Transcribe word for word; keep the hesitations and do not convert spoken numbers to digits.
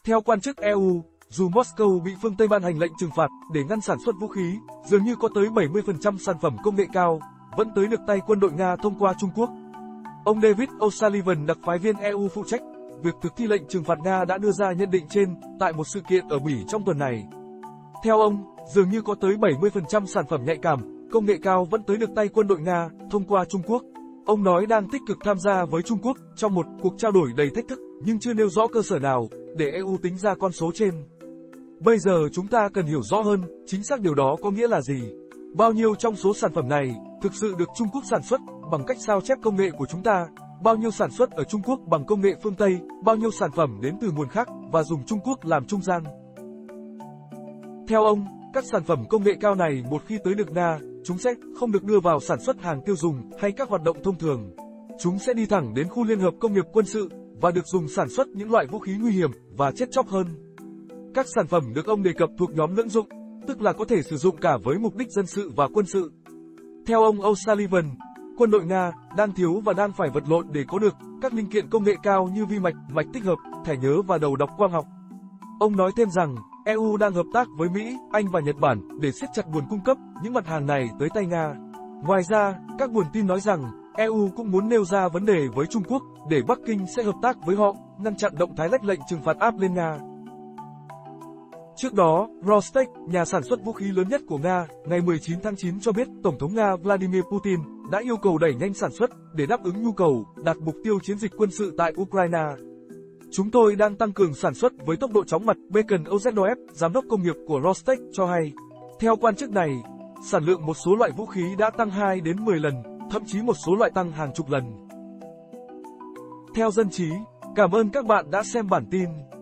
Theo quan chức e u, dù Moscow bị phương Tây ban hành lệnh trừng phạt để ngăn sản xuất vũ khí, dường như có tới bảy mươi phần trăm sản phẩm công nghệ cao vẫn tới được tay quân đội Nga thông qua Trung Quốc. Ông David O'Sullivan, đặc phái viên e u phụ trách việc thực thi lệnh trừng phạt Nga đã đưa ra nhận định trên tại một sự kiện ở Bỉ trong tuần này. Theo ông, dường như có tới bảy mươi phần trăm sản phẩm nhạy cảm, công nghệ cao vẫn tới được tay quân đội Nga thông qua Trung Quốc. Ông nói đang tích cực tham gia với Trung Quốc trong một cuộc trao đổi đầy thách thức, nhưng chưa nêu rõ cơ sở nào để e u tính ra con số trên. Bây giờ chúng ta cần hiểu rõ hơn, chính xác điều đó có nghĩa là gì? Bao nhiêu trong số sản phẩm này thực sự được Trung Quốc sản xuất bằng cách sao chép công nghệ của chúng ta? Bao nhiêu sản xuất ở Trung Quốc bằng công nghệ phương Tây? Bao nhiêu sản phẩm đến từ nguồn khác và dùng Trung Quốc làm trung gian? Theo ông, các sản phẩm công nghệ cao này một khi tới được Nga, chúng sẽ không được đưa vào sản xuất hàng tiêu dùng hay các hoạt động thông thường. Chúng sẽ đi thẳng đến khu liên hợp công nghiệp quân sự và được dùng sản xuất những loại vũ khí nguy hiểm và chết chóc hơn. Các sản phẩm được ông đề cập thuộc nhóm lưỡng dụng, tức là có thể sử dụng cả với mục đích dân sự và quân sự. Theo ông O'Sullivan, quân đội Nga đang thiếu và đang phải vật lộn để có được các linh kiện công nghệ cao như vi mạch, mạch tích hợp, thẻ nhớ và đầu đọc quang học. Ông nói thêm rằng, e u đang hợp tác với Mỹ, Anh và Nhật Bản để siết chặt nguồn cung cấp những mặt hàng này tới tay Nga. Ngoài ra, các nguồn tin nói rằng, e u cũng muốn nêu ra vấn đề với Trung Quốc để Bắc Kinh sẽ hợp tác với họ, ngăn chặn động thái lách lệnh trừng phạt áp lên Nga. Trước đó, Rostec, nhà sản xuất vũ khí lớn nhất của Nga, ngày mười chín tháng chín cho biết Tổng thống Nga Vladimir Putin đã yêu cầu đẩy nhanh sản xuất để đáp ứng nhu cầu, đạt mục tiêu chiến dịch quân sự tại Ukraine. Chúng tôi đang tăng cường sản xuất với tốc độ chóng mặt, Bacon Ozednoev, giám đốc công nghiệp của Rostec, cho hay. Theo quan chức này, sản lượng một số loại vũ khí đã tăng hai đến mười lần, thậm chí một số loại tăng hàng chục lần. Theo Dân trí, cảm ơn các bạn đã xem bản tin.